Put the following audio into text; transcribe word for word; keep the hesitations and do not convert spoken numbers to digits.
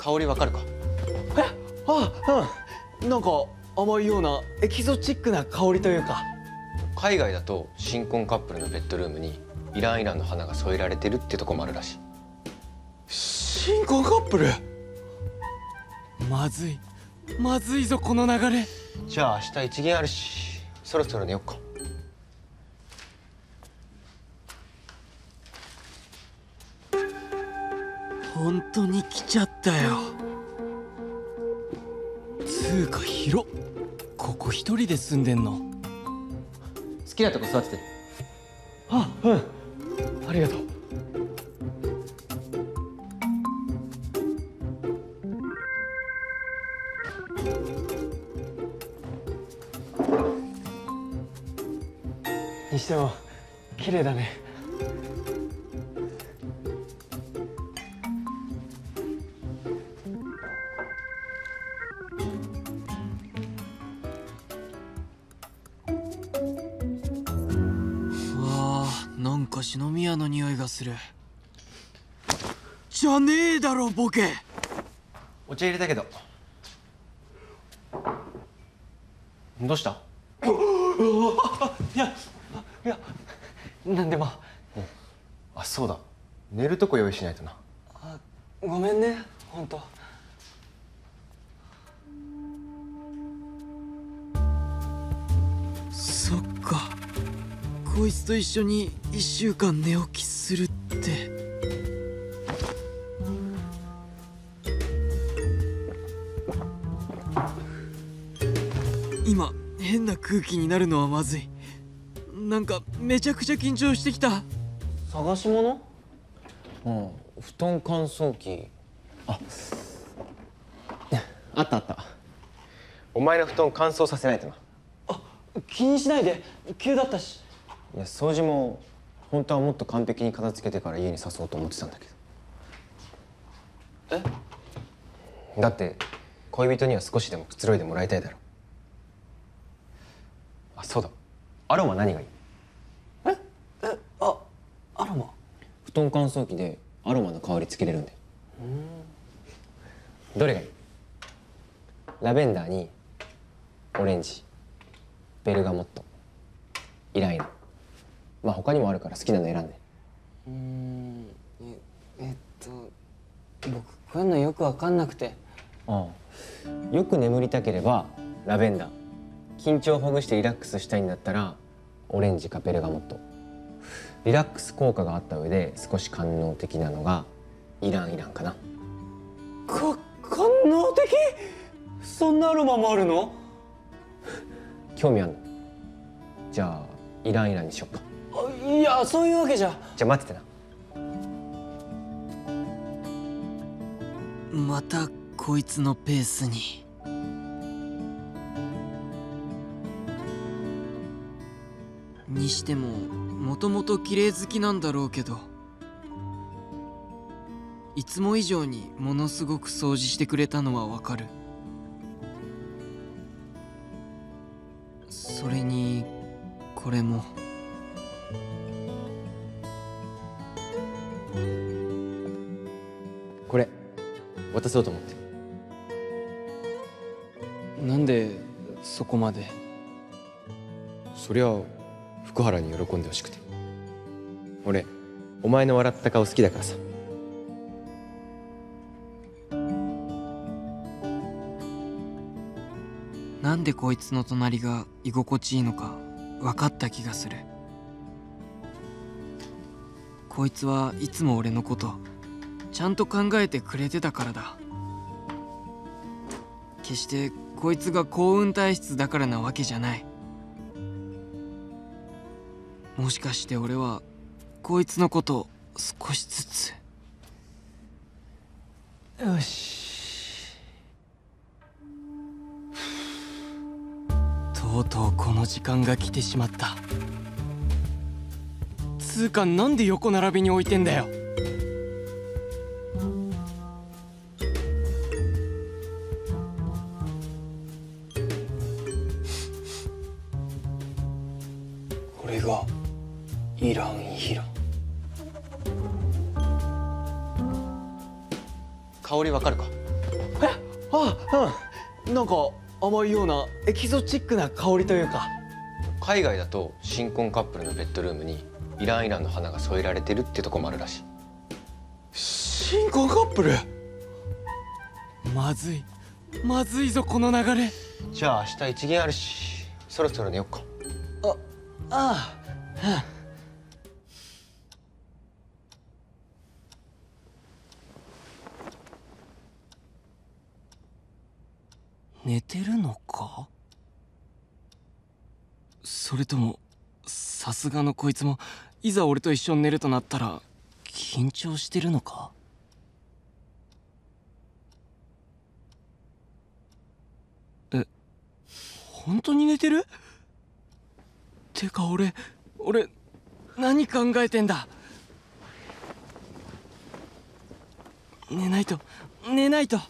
香りわかるか？ え、あ、うん、なんか甘いようなエキゾチックな香りというか。 海外だと新婚カップルのベッドルームにイランイランの花が添えられてるってとこもあるらしい。 新婚カップル？まずいまずいぞこの流れ。 じゃあ明日一限あるし、そろそろ寝よっか。 本当に来ちゃったよ。つうか広っ、ここ一人で住んでんの？ 好きなとこ座ってて。 あ、うん、ありがとう。にしても綺麗だね。わあ、なんか篠宮の匂いがする。じゃねえだろボケ。 お茶入れたけど。どうした？ いやいや、なんでも。 あ、そうだ、寝るとこ用意しないとな。 あ、ごめんね、ほんと。そっか、こいつと一緒にいっしゅうかん寝起きするって。今変な空気になるのはまずい。なんかめちゃくちゃ緊張してきた。 探し物？うん、布団乾燥機。あ、あったあった。お前の布団乾燥させないとな。 あ、気にしないで、急だったし。 いや、掃除も本当はもっと完璧に片付けてから家に誘おうと思ってたんだけど。え？だって恋人には少しでもくつろいでもらいたいだろ。あ、そうだ、アロマ何がいい？ ええ、あ、アロマ？ 布団乾燥機でアロマの香りつけれるんで。どれがいい？ラベンダーにオレンジ、ベルガモット、イランイラン。まあ他にもあるから好きなの選んで。 うーん、え、えっと僕こういうのよくわかんなくて。 ああ、よく眠りたければラベンダー、緊張をほぐしてリラックスしたいんだったらオレンジかベルガモット。リラックス効果があった上で少し官能的なのがイランイランかな。 か、官能的？そんなアロマもあるの？ 興味あんの？じゃあイランイランにしよっか。 あ、いや、そういうわけじゃ。 じゃあ待っててな。 またこいつのペースに。にしてももともと綺麗好きなんだろうけど、いつも以上にものすごく掃除してくれたのはわかる。それにこれも。 これ渡そうと思って。 なんでそこまで？ そりゃ福原に喜んでほしくて。俺お前の笑った顔好きだからさ。 なんでこいつの隣が居心地いいのか分かった気がする。こいつはいつも俺のことちゃんと考えてくれてたからだ。決してこいつが幸運体質だからなわけじゃない。もしかして俺はこいつのことを少しずつ。よし。とうとうこの時間が来てしまった。つうかなんで横並びに置いてんだよ。これがイランイラン。 香りわかるか？ あうんなんか甘いようなエキゾチックな香りというか。 海外だと新婚カップルのベッドルームにイランイランの花が添えられてるってとこもあるらしい。 新婚カップル。まずいまずいぞこの流れ。 じゃあ明日一限あるし、そろそろ寝よっか。 あああ寝てるのか。それともさすがのこいつもいざ俺と一緒に寝るとなったら緊張してるのか。え、本当に寝てる？てか俺俺何考えてんだ。寝ないと寝ないと。